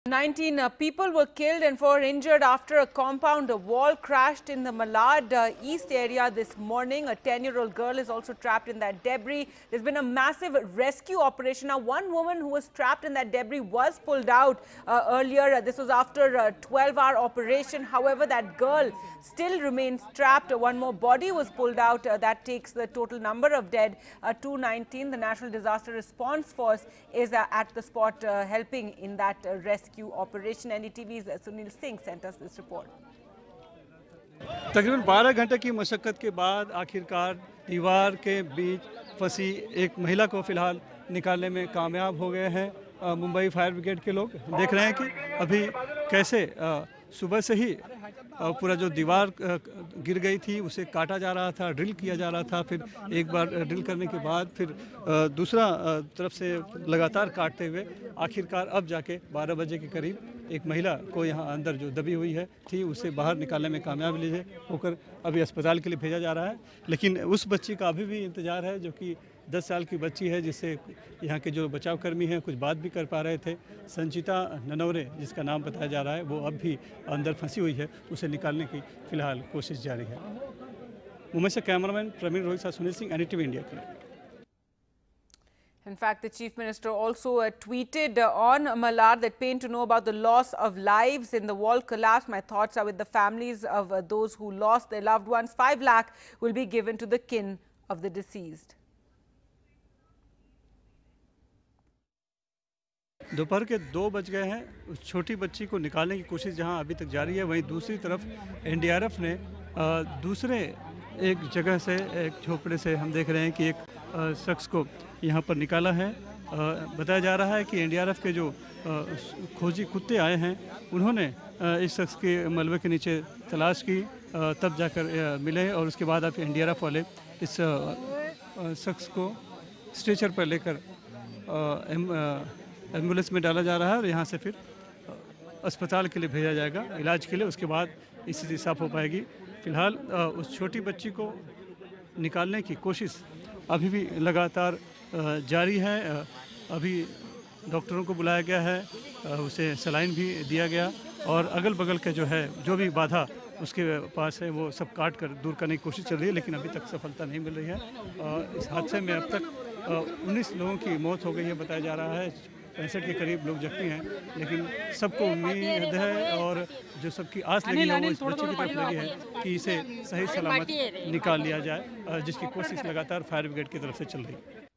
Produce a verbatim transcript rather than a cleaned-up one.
nineteen uh, people were killed and four injured after a compound wall crashed in the Malad uh, East area this morning. A ten-year-old girl is also trapped in that debris. There's been a massive rescue operation. Now, one woman who was trapped in that debris was pulled out uh, earlier. Uh, this was after a twelve-hour operation. However, that girl still remains trapped. Uh, one more body was pulled out. Uh, that takes the total number of dead uh, to nineteen. The National Disaster Response Force is uh, at the spot uh, helping in that uh, rescue operation. N D T V's Sunil Singh sent us this report. तकरीबन बारह घंटे की मशक्कत के बाद आखिरकार दीवार के बीच फंसी एक महिला को फिलहाल निकालने में कामयाब हो गए हैं मुंबई फायर ब्रिगेड के लोग। देख रहे हैं कि अभी कैसे आ, सुबह से ही आ, पूरा जो दीवार आ, गिर गई थी उसे काटा जा रहा था, ड्रिल किया जा रहा था। फिर एक बार ड्रिल करने के बाद फिर आ, दूसरा आ, तरफ से लगातार काटते हुए आखिरकार अब जाके बारह बजे के करीब एक महिला को यहाँ अंदर जो दबी हुई है थी उसे बाहर निकालने में कामयाब लीजिए होकर अभी अस्पताल के लिए भेजा जा रहा है। लेकिन उस बच्ची का अभी भी इंतजार है जो कि दस साल की बच्ची है, जिससे यहाँ के जो बचाव कर्मी हैं कुछ बात भी कर पा रहे थे। संचिता ननौरे जिसका नाम बताया जा रहा है वो अब भी अंदर फंसी हुई है, उसे निकालने की फिलहाल कोशिश जारी है। मुंबई से कैमरामैन प्रवीण रोहित साथ Sunil Singh, N D T V India के लिए। In fact, the Chief Minister also uh, tweeted uh, on Malad that pain to know about the loss of lives in the wall collapse. My thoughts are with the families of uh, those who lost their loved ones. Five lakh will be given to the kin of the deceased. दोपहर के दो बज गए हैं। उस छोटी बच्ची को निकालने की कोशिश जहां अभी तक जारी है, वहीं दूसरी तरफ एन डी आर एफ ने आ, दूसरे एक जगह से एक झोपड़े से हम देख रहे हैं कि एक आ, शख्स को यहां पर निकाला है। आ, बताया जा रहा है कि एन डी आर एफ के जो आ, खोजी कुत्ते आए हैं उन्होंने आ, इस शख्स के मलबे के नीचे तलाश की, आ, तब जाकर आ, मिले और उसके बाद अब एन डी आर एफ वाले इस शख्स को स्ट्रेचर पर लेकर एम्बुलेंस में डाला जा रहा है और यहाँ से फिर अस्पताल के लिए भेजा जाएगा इलाज के लिए। उसके बाद स्थिति साफ हो पाएगी। फिलहाल उस छोटी बच्ची को निकालने की कोशिश अभी भी लगातार जारी है। अभी डॉक्टरों को बुलाया गया है, उसे सलाइन भी दिया गया और अगल बगल के जो है जो भी बाधा उसके पास है वो सब काट कर दूर करने की कोशिश चल रही है, लेकिन अभी तक सफलता नहीं मिल रही है। इस हादसे में अब तक उन्नीस लोगों की मौत हो गई है बताया जा रहा है। पैंसठ के करीब लोग जख्मी हैं, लेकिन सबको उम्मीद है और जो सबकी आस लगी है वो इस बच्चे की तरफ लगी है कि इसे सही सलामत निकाल लिया जाए, जिसकी कोशिश लगातार फायर ब्रिगेड की तरफ से चल रही है।